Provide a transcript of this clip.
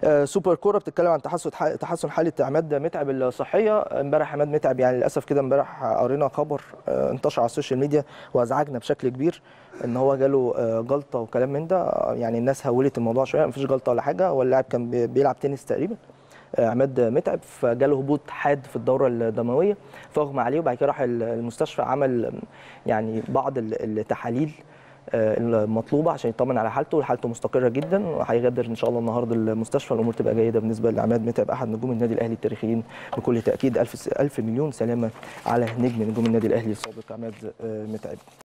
سوبر كوره بتتكلم عن تحسن حاله عماد متعب الصحيه. امبارح عماد متعب يعني للاسف كده امبارح قرينا خبر انتشر على السوشيال ميديا وازعجنا بشكل كبير ان هو جاله جلطه وكلام من ده. يعني الناس هولت الموضوع شويه، مفيش جلطه ولا حاجه، هو اللاعب كان بيلعب تنس تقريبا عماد متعب، فجاله هبوط حاد في الدوره الدمويه فاغمى عليه، وبعد كده راح المستشفى عمل يعني بعض التحاليل المطلوبه عشان يطمن على حالته، وحالته مستقره جدا وهيغادر ان شاء الله النهارده المستشفى. الامور تبقى جيده بالنسبه لعماد متعب احد نجوم النادي الاهلي التاريخيين بكل تاكيد. الف مليون سلامه على نجم نجوم النادي الاهلي السابق عماد متعب.